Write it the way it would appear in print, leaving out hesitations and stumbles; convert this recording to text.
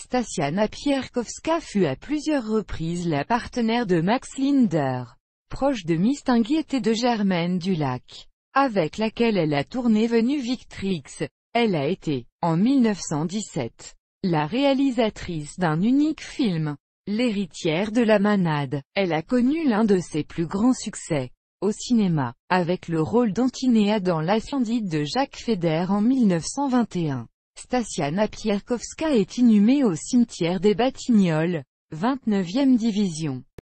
Stasia Napierkowska fut à plusieurs reprises la partenaire de Max Linder, proche de Mistinguett et de Germaine Dulac, avec laquelle elle a tourné Venue Victrix. Elle a été, en 1917, la réalisatrice d'un unique film, L'héritière de la manade. Elle a connu l'un de ses plus grands succès au cinéma, avec le rôle d'Antinéa dans La Splendide de Jacques Feder en 1921. Stasia Napierkowska est inhumée au cimetière des Batignolles, 29e division.